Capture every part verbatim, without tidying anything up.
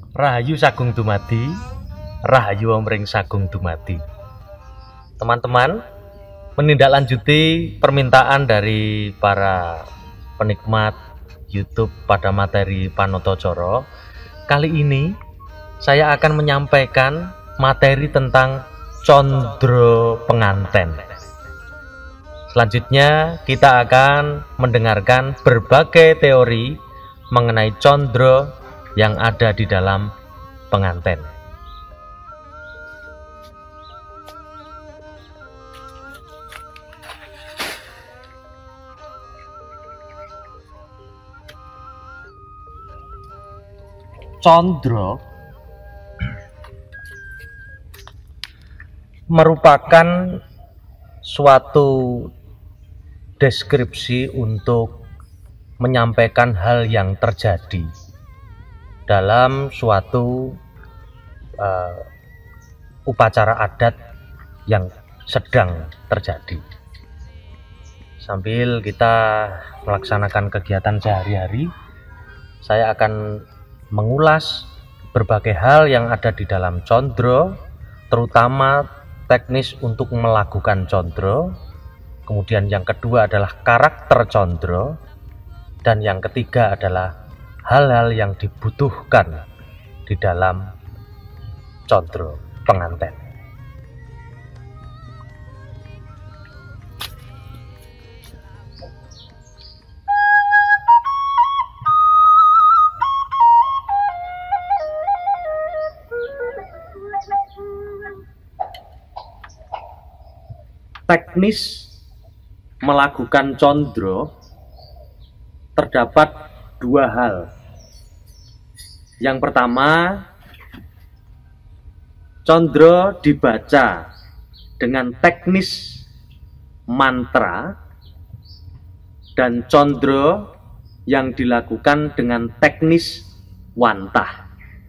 Rahayu Sagung Dumadi, Rahayu Omring Sagung Dumadi. Teman-teman, menindaklanjuti permintaan dari para penikmat YouTube pada materi Panoto Coro, kali ini saya akan menyampaikan materi tentang condro penganten. Selanjutnya kita akan mendengarkan berbagai teori mengenai condro yang ada di dalam penganten. Condro merupakan suatu deskripsi untuk menyampaikan hal yang terjadi dalam suatu uh, upacara adat yang sedang terjadi. Sambil kita melaksanakan kegiatan sehari-hari, saya akan mengulas berbagai hal yang ada di dalam condro, terutama teknis untuk melakukan condro. Kemudian yang kedua adalah karakter condro, dan yang ketiga adalah hal-hal yang dibutuhkan di dalam condro penganten. Teknis melakukan condro terdapat dua hal. Yang pertama, condro dibaca dengan teknis mantra, dan condro yang dilakukan dengan teknis wantah.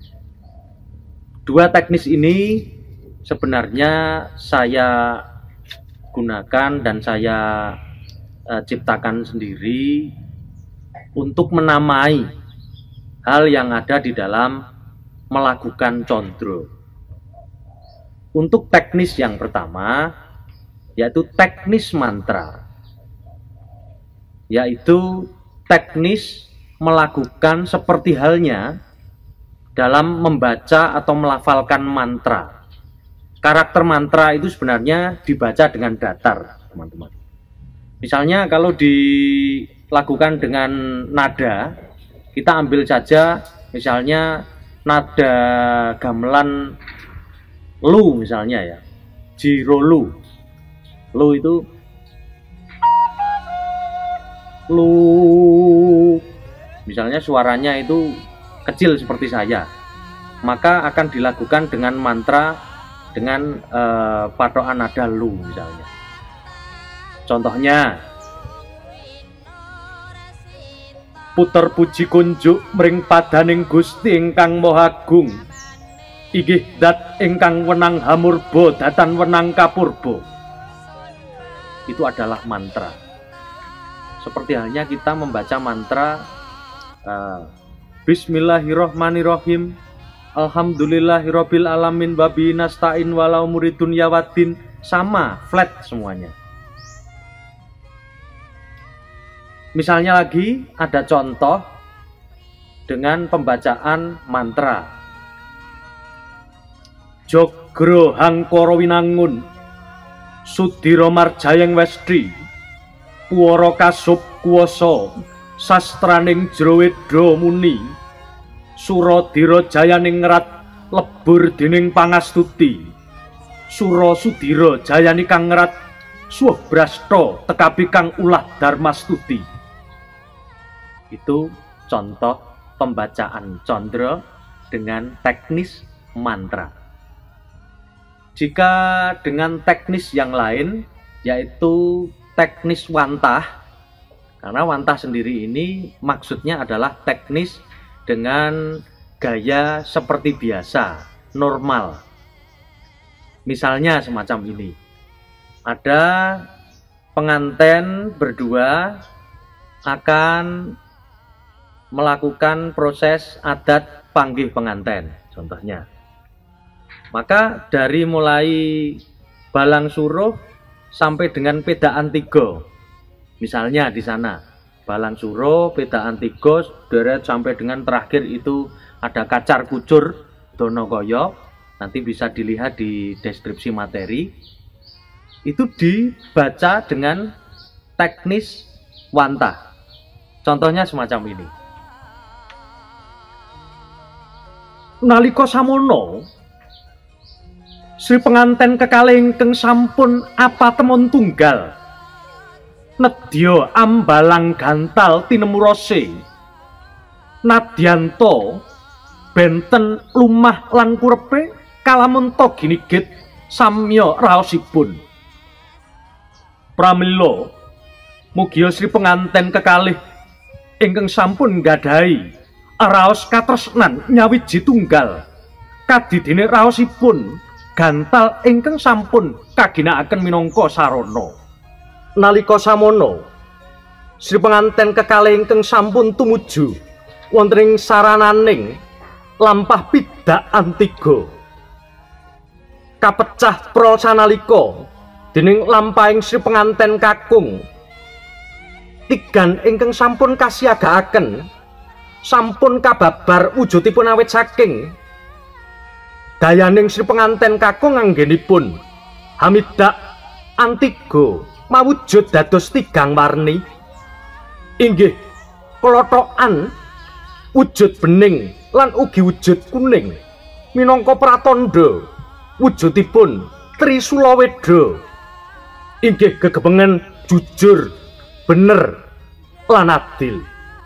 Dua teknis ini sebenarnya saya gunakan dan saya uh, ciptakan sendiri untuk menamai hal yang ada di dalam melakukan condro. Untuk teknis yang pertama, yaitu teknis mantra, yaitu teknis melakukan seperti halnya dalam membaca atau melafalkan mantra. Karakter mantra itu sebenarnya dibaca dengan datar, teman-teman. Misalnya kalau dilakukan dengan nada, kita ambil saja misalnya nada gamelan lu misalnya ya, jiro lu. Lu itu lu. Misalnya suaranya itu kecil seperti saya. Maka akan dilakukan dengan mantra dengan uh, patokan nada lu misalnya. Contohnya, puter puji kunjuk mring padaning Gusti ingkang Maha Agung, inggih dat ingkang wenang hamurba datan wenang kapurba. Itu adalah mantra. Seperti halnya kita membaca mantra uh, Bismillahirrohmanirrohim, Alhamdulillahirabbil alamin wa bihi nasta'in walau muridun yawadin, sama flat semuanya. Misalnya lagi ada contoh dengan pembacaan mantra Jogro Hangkara Winangun Sudira Marjayeng Westi Puara Kasub Kuwasa Sastraning Jrawedra Muni Suradira jayaning ngrat lebur dening pangastuti Sura Sudira jayani kang ngrat suh brasta tekapi kang ulah dharmastuti. Itu contoh pembacaan condro dengan teknis mantra. Jika dengan teknis yang lain, yaitu teknis wantah, karena wantah sendiri ini maksudnya adalah teknis dengan gaya seperti biasa, normal. Misalnya semacam ini. Ada pengantin berdua akan melakukan proses adat panggih penganten contohnya. Maka dari mulai balang suruh sampai dengan pedaan tiga, misalnya di sana balang suruh, pedaan tiga, deret sampai dengan terakhir itu ada kacar kucur donokoyo, nanti bisa dilihat di deskripsi materi. Itu dibaca dengan teknis wantah. Contohnya semacam ini. Nalika samono Sri penganten kekalih ingkang sampun apatemon tunggal nedya ambalang gantal tinemurose nadyanto benten lumah lan kurepe kalamun to ginigit samya raosipun. Pramila mugia Sri penganten kekalih ingkang sampun nggadahi raos katresnan nyawiji tunggal kadidene raosipun gantal ingkang sampun kaginakaken minangka sarana. Nalika samono Sri penganten kekalih ingkang sampun tumuju wonten ing sarananing lampah pidhakan tiga kapecah prol sanalika dening lampahing Sri penganten kakung tigan ingkang sampun kasiagakaken sampun kababar wujudipun awit saking dayaning Sri penganten kakung anggenipun hamidak antigo mawujud dados tigang warni inggih klothokan wujud bening lan ugi wujud kuning minangka pratandha wujudipun Trisula Weda inggih gegebengen jujur bener lan adil.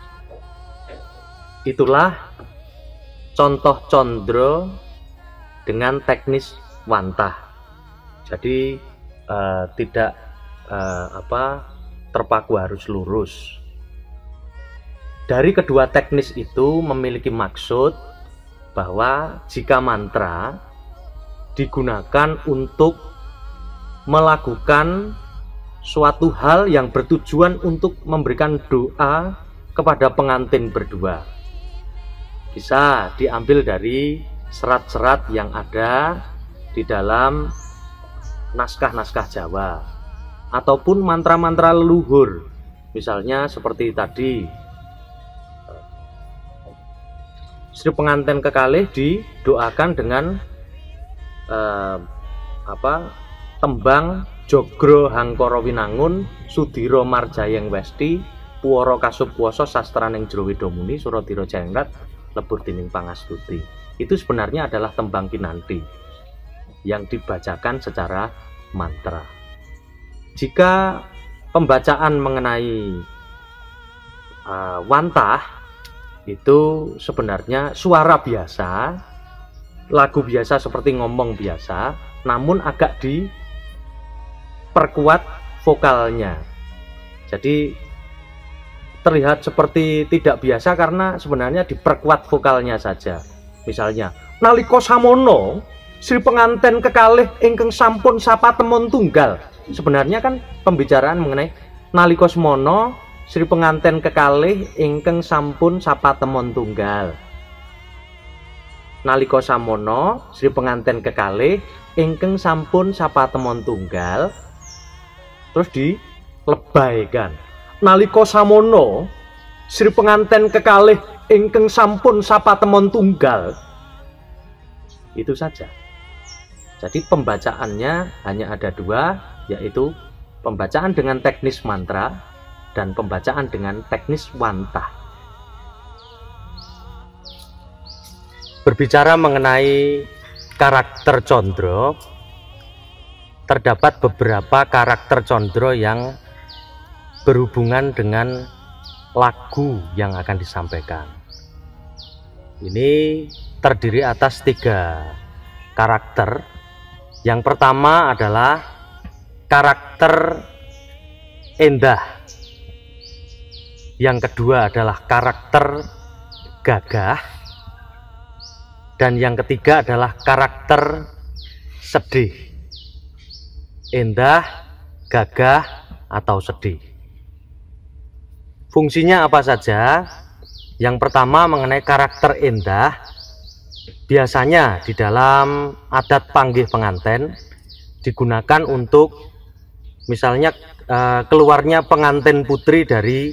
Itulah contoh condro dengan teknis wantah. Jadi uh, tidak uh, apa terpaku harus lurus. Dari kedua teknis itu memiliki maksud bahwa jika mantra digunakan untuk melakukan suatu hal yang bertujuan untuk memberikan doa kepada pengantin berdua, bisa diambil dari serat-serat yang ada di dalam naskah-naskah Jawa ataupun mantra-mantra leluhur, misalnya seperti tadi Sri penganten kekalih didoakan dengan eh, apa tembang Jogro Hangkara Winangun Sudira Marjayeng Westi Puwara Kasupwasa Sastraning Jero Wedamuni Suradira Jayengrat Lebur Dening Pangastuti. Itu sebenarnya adalah tembang kinanti yang dibacakan secara mantra. Jika pembacaan mengenai uh, wantah itu sebenarnya suara biasa, lagu biasa seperti ngomong biasa, namun agak diperkuat vokalnya. Jadi terlihat seperti tidak biasa karena sebenarnya diperkuat vokalnya saja. Misalnya, nalika samono Sri penganten kekalih ingkang sampun sapatemon tunggal. Sebenarnya kan pembicaraan mengenai nalika semono Sri penganten kekalih ingkang sampun sapatemon tunggal. Nalika samono Sri penganten kekalih ingkang sampun sapatemon tunggal, terus dilebaikan. Nalika samono Sri penganten kekalih ingkang sampun sapatemon tunggal. Itu saja. Jadi pembacaannya hanya ada dua, yaitu pembacaan dengan teknis mantra dan pembacaan dengan teknis wantah. Berbicara mengenai karakter condro, terdapat beberapa karakter condro yang berhubungan dengan lagu yang akan disampaikan. Ini terdiri atas tiga karakter. Yang pertama adalah karakter endah. Yang kedua adalah karakter gagah. Dan yang ketiga adalah karakter sedih. Endah, gagah, atau sedih. Fungsinya apa saja? Yang pertama mengenai karakter endah, biasanya di dalam adat panggih penganten digunakan untuk misalnya eh, keluarnya pengantin putri dari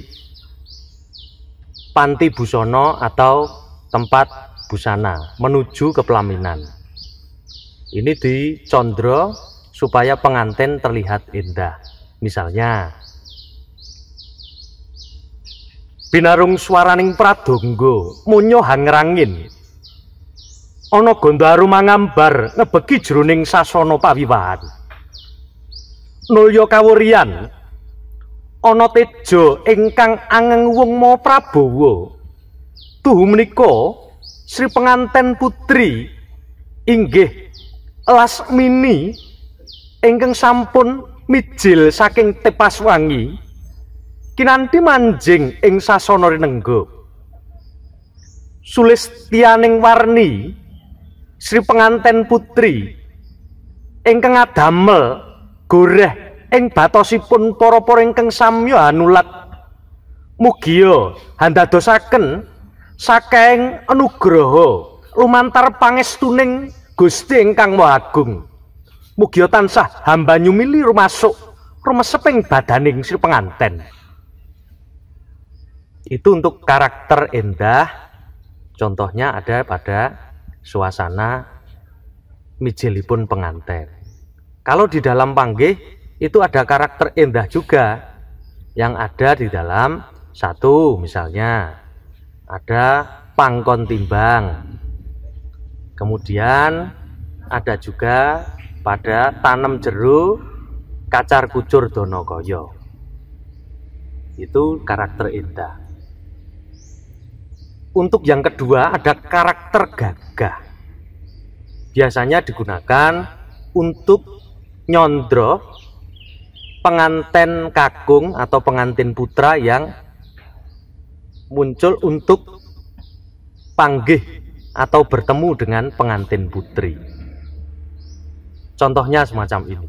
panti busono atau tempat busana menuju ke pelaminan. Ini dicondro supaya pengantin terlihat indah. Misalnya, binarung swaraning pradonga munyo hangrangin, ana gondharu mangambar ngebeki jroning sasana pawiwahan. Nulya kawuriyan ana teja ingkang angenguwung Prabowo. Tuhu menika Sri penganten putri inggih Lasmini ingkang sampun mijil saking Tepaswangi kinanthi manjing ing sasana rinengga. Sulistyaning warni Sri penganten putri ingkang adamel goreh ing batosipun para-para ingkang samya hanulat mugia handadosaken saking anugraha lumantar pangestuning Gusti ingkang Maha Agung. Mugia tansah hamba nyumili rumasuk rumeseping badaning Sri penganten. Itu untuk karakter indah. Contohnya ada pada suasana mijilipun penganten. Kalau di dalam panggih itu ada karakter indah juga yang ada di dalam satu, misalnya ada pangkon timbang. Kemudian ada juga pada tanam jeru kacar kucur dono koyo. Itu karakter indah. Untuk yang kedua ada karakter gagah. Biasanya digunakan untuk nyondro pengantin kakung atau pengantin putra yang muncul untuk panggih atau bertemu dengan pengantin putri. Contohnya semacam ini.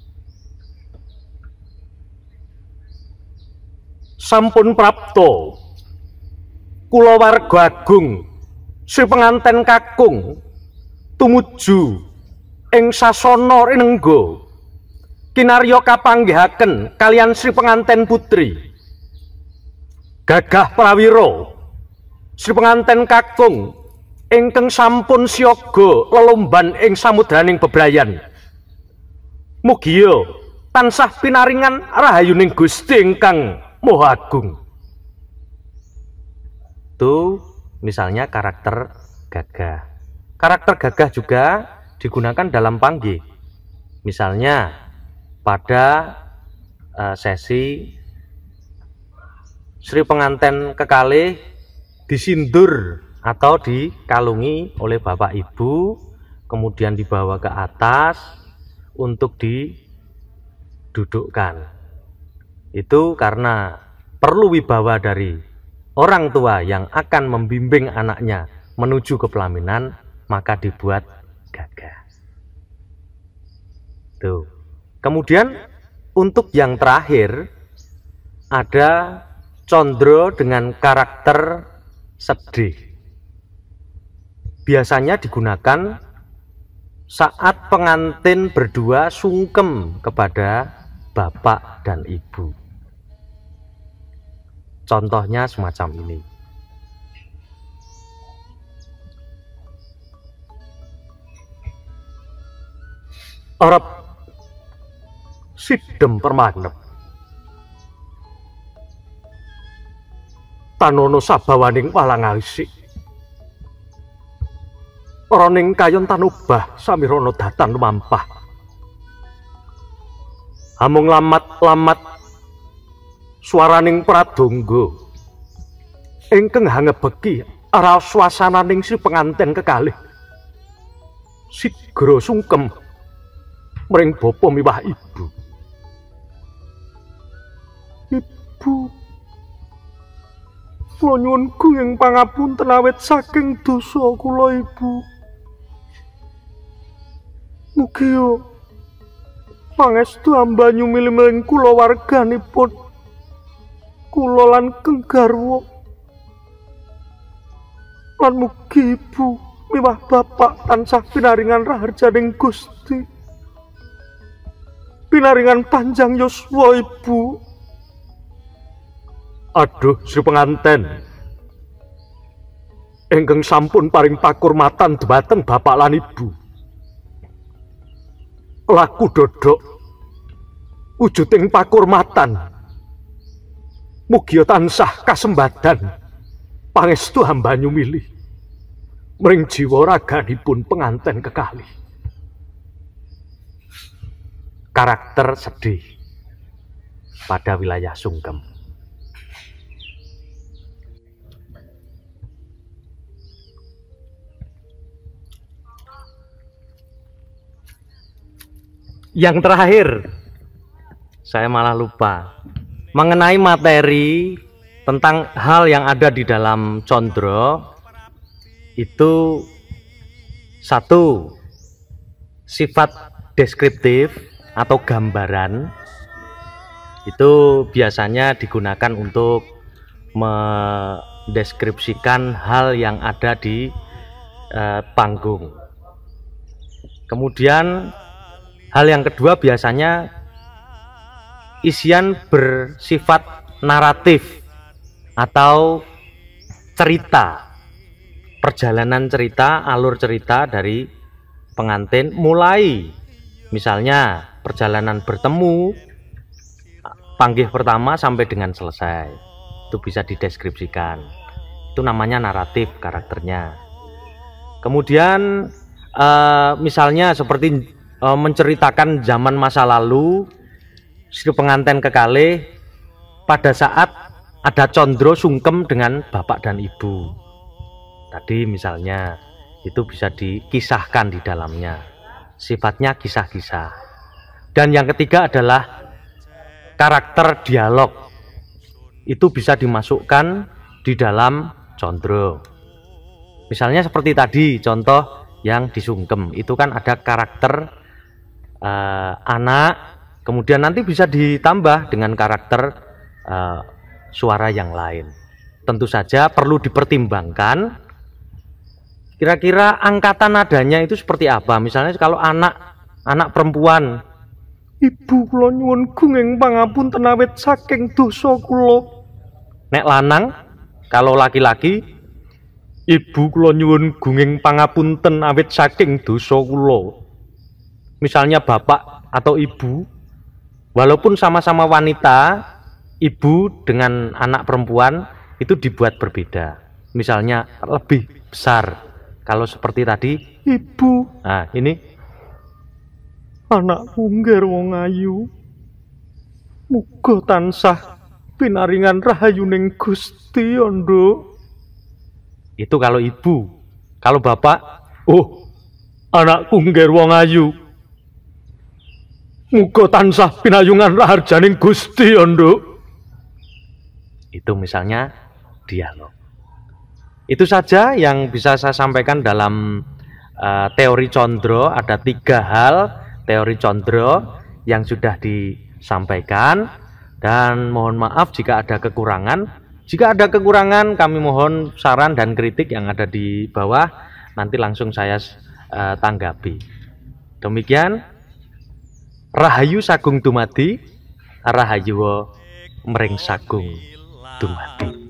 Sampun prapto kula warga agung Sri penganten kakung tumuju ing sasana rinengga kinarya kapanggihaken kalian Sri penganten putri gagah prawira Sri penganten kakung ingkang sampun siaga lelomban ing samudraning bebrayan. Mugia tansah pinaringan rahayuning Gusti ingkang Maha Agung. Itu misalnya karakter gagah. Karakter gagah juga digunakan dalam panggih. Misalnya pada uh, sesi Sri penganten kekalih disindur atau dikalungi oleh bapak ibu, kemudian dibawa ke atas untuk didudukkan. Itu karena perlu wibawa dari orang tua yang akan membimbing anaknya menuju ke pelaminan, maka dibuat gagah. Tuh. Kemudian untuk yang terakhir ada condro dengan karakter sedih. Biasanya digunakan saat pengantin berdua sungkem kepada bapak dan ibu. Contohnya semacam ini. Arep sidem permanep tanono sabawaning walang alisik Roning kayon tanubah samirana datan lumampah. Hamung lamat-lamat swaraning pradonga ingkang hangebeki ara swasananing si penganten kekalih. Sigra sungkem mring bapa miwah ibu. Ibu, kula nyuwun ing pangapunten awit saking dosa kula ibu. Mugia pangestu hamba nyumili mring kula warganipun kula lan keng garwa lan mugi ibu miwah bapak tansah pinaringan raharjaning Gusti. Pinaringan panjang yuswa ibu. Aduh, Sri penganten, ingkang sampun paring pakurmatan dhumateng bapak lan ibu. Laku dodok wujuding pakurmatan mugi tansah kasembadan pangestu hambanyu milih mring jiwa raganipun penganten kekalih. Karakter sedih pada wilayah sungkem. Yang terakhir, saya malah lupa mengenai materi tentang hal yang ada di dalam condro. Itu satu, sifat deskriptif atau gambaran. Itu biasanya digunakan untuk mendeskripsikan hal yang ada di eh, panggung. Kemudian hal yang kedua biasanya isian bersifat naratif atau cerita, perjalanan cerita, alur cerita dari pengantin, mulai misalnya perjalanan bertemu, panggih pertama sampai dengan selesai. Itu bisa dideskripsikan. Itu namanya naratif karakternya. Kemudian eh, misalnya seperti menceritakan zaman masa lalu, si pengantin kekalih pada saat ada condro sungkem dengan bapak dan ibu. Tadi misalnya itu bisa dikisahkan di dalamnya, sifatnya kisah-kisah. Dan yang ketiga adalah karakter dialog. Itu bisa dimasukkan di dalam condro. Misalnya seperti tadi contoh yang disungkem, itu kan ada karakter Uh, anak, kemudian nanti bisa ditambah dengan karakter uh, suara yang lain. Tentu saja perlu dipertimbangkan kira-kira angkatan nadanya itu seperti apa. Misalnya kalau anak anak perempuan, ibu kula nyuwun gunging pangapunten awit saking dosa kula. Nek lanang, kalau laki-laki, ibu kula nyuwun gunging pangapunten awit saking dosa kula. Misalnya bapak atau ibu, walaupun sama-sama wanita, ibu dengan anak perempuan itu dibuat berbeda. Misalnya lebih besar. Kalau seperti tadi, ibu. Nah, ini anakku ngger wong ayu. Muga tansah pinaringan rahayuning Gusti Andha. Itu kalau ibu. Kalau bapak, oh, anakku ngger wong ayu. Muga tansah pinayungan raharjaning Gusti Andha. Itu misalnya dialog. Itu saja yang bisa saya sampaikan dalam uh, teori condro. Ada tiga hal teori condro yang sudah disampaikan, dan mohon maaf jika ada kekurangan. Jika ada kekurangan, kami mohon saran dan kritik yang ada di bawah, nanti langsung saya uh, tanggapi. Demikian. Rahayu Sagung Dumadi, Rahayu Mring Sagung Dumadi.